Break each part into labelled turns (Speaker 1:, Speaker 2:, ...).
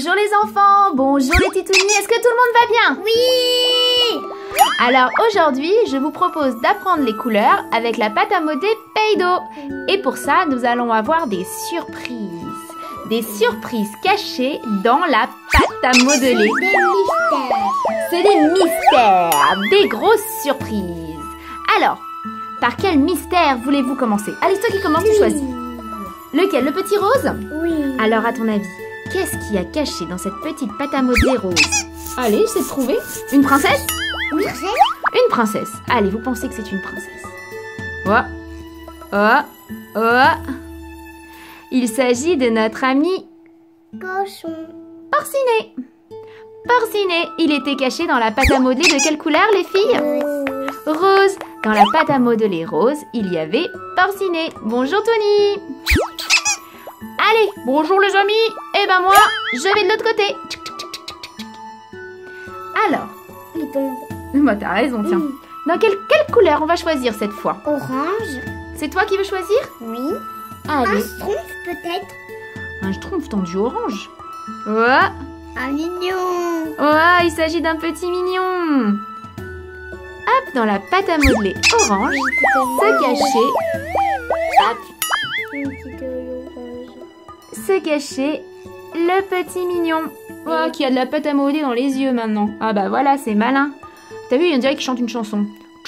Speaker 1: Bonjour les enfants, bonjour les titounis, est-ce que tout le monde va bien?
Speaker 2: Oui.
Speaker 1: Alors aujourd'hui, je vous propose d'apprendre les couleurs avec la pâte à modeler Play-Doh. Et pour ça, nous allons avoir des surprises. Des surprises cachées dans la pâte à modeler.
Speaker 2: Des mystères.
Speaker 1: C'est des mystères, des grosses surprises. Alors, par quel mystère voulez-vous commencer? Allez, c'est toi qui commence, tu choisis. Lequel? Le petit rose?
Speaker 2: Oui.
Speaker 1: Alors, à ton avis, qu'est-ce qu'il y a caché dans cette petite pâte à modeler rose? Allez, j'essaie de trouver. Une princesse?
Speaker 2: Oui.
Speaker 1: Une princesse. Allez, vous pensez que c'est une princesse? Oh. Il s'agit de notre ami
Speaker 2: Cochon.
Speaker 1: Porcinet. Porcinet, il était caché dans la pâte à modeler de quelle couleur, les filles? Rose. Dans la pâte à modeler rose, il y avait Porcinet. Bonjour Tony. Allez, bonjour les amis. Et ben moi, je vais de l'autre côté. Alors,
Speaker 2: Il tombe.
Speaker 1: bah t'as raison, tiens. Dans quelle couleur on va choisir cette fois?
Speaker 2: Orange.
Speaker 1: C'est toi qui veux choisir?
Speaker 2: Oui.
Speaker 1: Allez.
Speaker 2: Un schtroumpf peut-être.
Speaker 1: Un schtroumpf tendu orange.
Speaker 2: Un mignon.
Speaker 1: Il s'agit d'un petit mignon. Hop, dans la pâte à modeler orange, se cachait. Hop,
Speaker 2: Une petite orange.
Speaker 1: se cachait le petit mignon. Qui a de la pâte à modeler dans les yeux maintenant. Ah bah voilà, c'est malin. T'as vu, on dirait qu'il chante une chanson.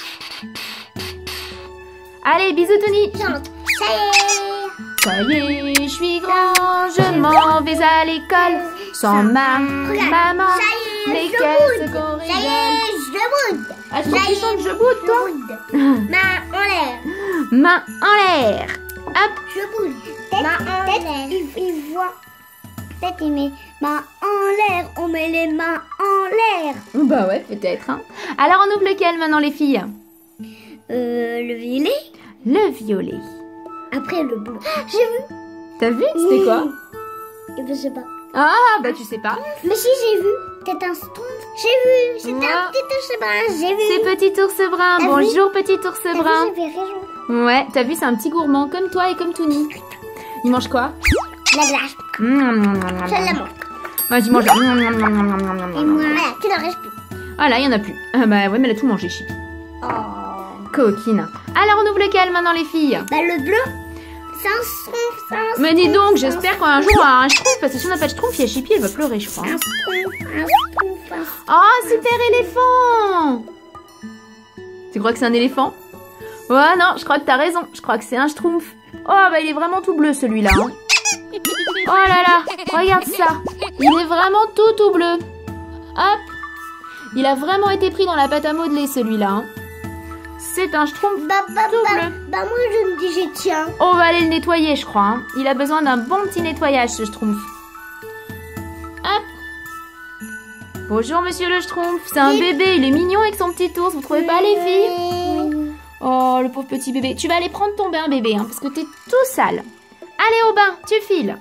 Speaker 1: Allez, bisous Tony.
Speaker 2: Chante. Ça y est.
Speaker 1: Ça y est, je suis grand, je m'en vais à l'école. Sans ma maman,
Speaker 2: Ça y est,
Speaker 1: mais
Speaker 2: je
Speaker 1: qu'est-ce
Speaker 2: boude.
Speaker 1: qu'on
Speaker 2: Ça y
Speaker 1: rigole.
Speaker 2: est, je boude.
Speaker 1: Ah, faut que tu chantes, je boude, toi.
Speaker 2: Je boude. Main en l'air.
Speaker 1: Main en l'air. Hop,
Speaker 2: Je bouge. Peut-être il voit. Peut-être il met main en l'air. On met les mains en l'air.
Speaker 1: bah ouais, peut-être. Hein. Alors, on ouvre lequel maintenant, les filles?
Speaker 2: Le violet.
Speaker 1: Le violet.
Speaker 2: Après le bleu. J'ai vu.
Speaker 1: T'as vu? C'était quoi?
Speaker 2: Je sais pas.
Speaker 1: Ah, bah tu sais pas.
Speaker 2: Mais si j'ai vu. Peut-être un schtroumpf. J'ai vu. C'était
Speaker 1: Ouais.
Speaker 2: un petit ours brun. J'ai vu.
Speaker 1: C'est petit ours brun.
Speaker 2: T'as
Speaker 1: Bonjour, petit ours
Speaker 2: T'as vu,
Speaker 1: brun.
Speaker 2: j'avais raison.
Speaker 1: Ouais, t'as vu, c'est un petit gourmand comme toi et comme Tony. Il mange quoi?
Speaker 2: La glace. Je la mange.
Speaker 1: Vas-y, mange.
Speaker 2: Et moi, voilà, tu n'en restes plus.
Speaker 1: Ah là, il y en a plus. Ah bah ouais, mais elle a tout mangé, Chippy.
Speaker 2: Oh.
Speaker 1: Coquine. Alors, on ouvre lequel maintenant, les filles?
Speaker 2: Bah le bleu. C'est un schtroumpf. C'est un
Speaker 1: Mais dis donc,
Speaker 2: schtroumpf,
Speaker 1: j'espère qu'un jour, on aura un schtroumpf, parce que si on n'a pas de schtroumpf, il y a Chippy, elle va pleurer, je crois.
Speaker 2: Un schtroumpf.
Speaker 1: Oh, super éléphant! Tu crois que c'est un éléphant? Ouais, non, je crois que t'as raison. Je crois que c'est un schtroumpf. Oh, bah il est vraiment tout bleu, celui-là. Hein. Oh là là, regarde ça. Il est vraiment tout bleu. Hop. Il a vraiment été pris dans la pâte à modeler, celui-là. Hein. C'est un schtroumpf tout bleu.
Speaker 2: Bah moi je me dis j'ai tiens.
Speaker 1: On va aller le nettoyer, je crois. Hein. Il a besoin d'un bon petit nettoyage, ce schtroumpf. Hop. Bonjour, monsieur le schtroumpf. C'est un bébé, il est mignon avec son petit ours. Vous trouvez pas, les filles? Oh, le pauvre petit bébé. Tu vas aller prendre ton bain, bébé, hein, parce que t'es tout sale. Allez au bain, tu files.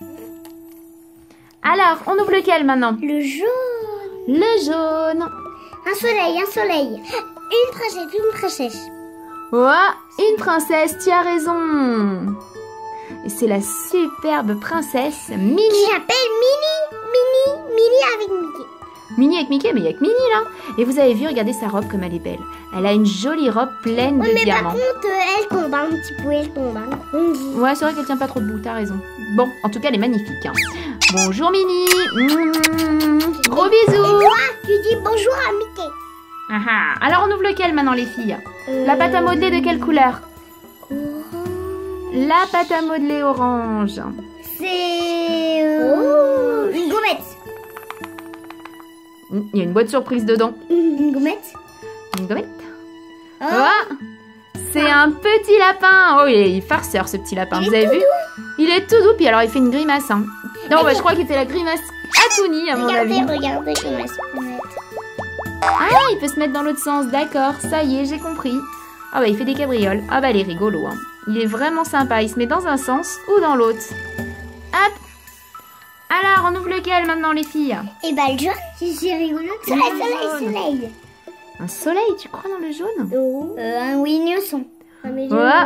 Speaker 1: Alors, on ouvre lequel maintenant?
Speaker 2: Le jaune.
Speaker 1: Le jaune.
Speaker 2: Un soleil, un soleil. Une princesse, une princesse.
Speaker 1: Une princesse, tu as raison. Et c'est la superbe princesse Minnie.
Speaker 2: Qui s'appelle Minnie avec Mickey.
Speaker 1: Minnie avec Mickey, mais il y a que Minnie là. Et vous avez vu, regardez sa robe comme elle est belle. Elle a une jolie robe pleine de
Speaker 2: Mais par
Speaker 1: diamants.
Speaker 2: contre, elle tombe un petit peu, elle tombe. Hein.
Speaker 1: Ouais, c'est vrai qu'elle tient pas trop debout, t'as raison. Bon, en tout cas, elle est magnifique. Hein. Bonjour Minnie. Gros
Speaker 2: Et
Speaker 1: bisous.
Speaker 2: toi, tu dis bonjour à Mickey.
Speaker 1: Alors on ouvre lequel maintenant, les filles? La pâte à modeler de quelle couleur? La pâte à modeler orange.
Speaker 2: C'est une gommette.
Speaker 1: Il y a une boîte surprise dedans.
Speaker 2: Une gommette.
Speaker 1: Une gommette.
Speaker 2: Oh.
Speaker 1: C'est un petit lapin. Oh, il est farceur, ce petit lapin.
Speaker 2: Il
Speaker 1: Vous
Speaker 2: est
Speaker 1: avez
Speaker 2: tout
Speaker 1: vu? Il est tout doux, puis alors il fait une grimace. Hein. Non, bah, je crois qu'il fait la grimace à Tony, à mon avis.
Speaker 2: Regardez comment elle se peut mettre.
Speaker 1: Ah, il peut se mettre dans l'autre sens, d'accord. Ça y est, j'ai compris. Ah bah, il fait des cabrioles. Ah bah, il est rigolo. Hein. Il est vraiment sympa. Il se met dans un sens ou dans l'autre. Hop. Alors, on ouvre lequel maintenant, les filles?
Speaker 2: Et bah le jaune, c'est rigolo. Soleil.
Speaker 1: Un soleil, tu crois, dans le jaune?
Speaker 2: Un winneson.
Speaker 1: Ouais.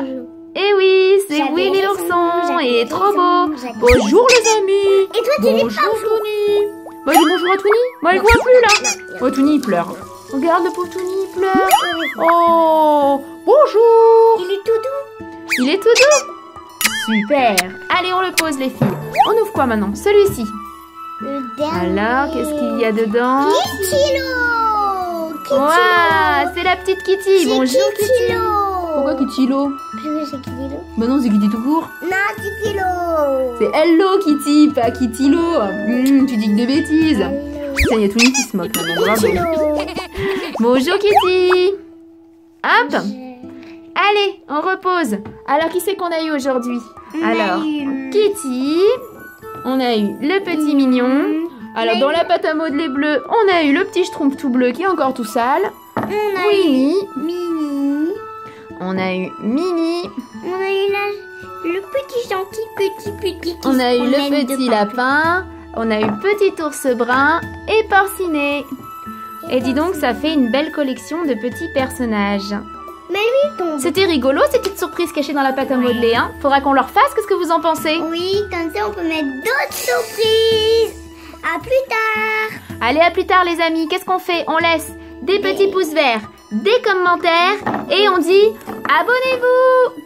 Speaker 1: Eh oui, c'est
Speaker 2: J'adore
Speaker 1: Winnie
Speaker 2: les
Speaker 1: l'ourson.
Speaker 2: sons,
Speaker 1: Il est
Speaker 2: j'adore
Speaker 1: trop
Speaker 2: les
Speaker 1: beau.
Speaker 2: sons, j'adore.
Speaker 1: Bonjour les amis.
Speaker 2: Et toi, tu dis
Speaker 1: Bonjour
Speaker 2: pas bonjour.
Speaker 1: Tony. Bah dis bonjour à Tony. Bah il voit plus là. Oh Tony il pleure. Regarde le pauvre Tony il pleure. Oh bonjour.
Speaker 2: Il est tout doux.
Speaker 1: Il est tout doux. Super. Allez on le pose les filles. On ouvre quoi maintenant? Celui-ci.
Speaker 2: Le dernier.
Speaker 1: Alors qu'est-ce qu'il y a dedans?
Speaker 2: Kitilo.
Speaker 1: Waouh, c'est la petite Kitty. Bonjour Kitty.
Speaker 2: Kitilo.
Speaker 1: Pourquoi Kitty-lo?
Speaker 2: Parce que c'est Kitilo.
Speaker 1: Bah non c'est Kitty tout court.
Speaker 2: Non, Kitilo.
Speaker 1: C'est Hello Kitty, pas Kitty-lo. Tu dis que des bêtises. Tiens, il y a Tony qui se moque maintenant. Bravo.
Speaker 2: Kitilo.
Speaker 1: Bonjour Kitty. Hop. Allez, on repose. Alors, qui c'est qu'on a eu aujourd'hui? Alors, Kitty. On a eu le petit mignon. Alors, dans la pâte à modeler bleue, on a eu le petit schtroumpf tout bleu qui est encore tout sale.
Speaker 2: On a
Speaker 1: Winnie.
Speaker 2: eu Mini.
Speaker 1: On a eu Minnie.
Speaker 2: On a eu le petit gentil petit qui
Speaker 1: On a
Speaker 2: se
Speaker 1: eu le
Speaker 2: promène de
Speaker 1: petit
Speaker 2: partout.
Speaker 1: lapin. On a eu petit ours brun et Porcinet. Et dis donc, ça fait une belle collection de petits personnages.
Speaker 2: Mais lui tombe.
Speaker 1: C'était rigolo ces petites surprises cachées dans la pâte à modeler, hein? Faudra qu'on leur fasse, qu'est-ce que vous en pensez?
Speaker 2: Oui, comme ça on peut mettre d'autres surprises. À plus tard.
Speaker 1: Allez, à plus tard les amis, qu'est-ce qu'on fait? On laisse des petits pouces verts, des commentaires et on dit abonnez-vous!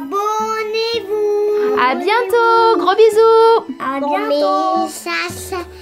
Speaker 2: Abonnez-vous.
Speaker 1: À bientôt, gros bisous!
Speaker 2: À bientôt. Mais ça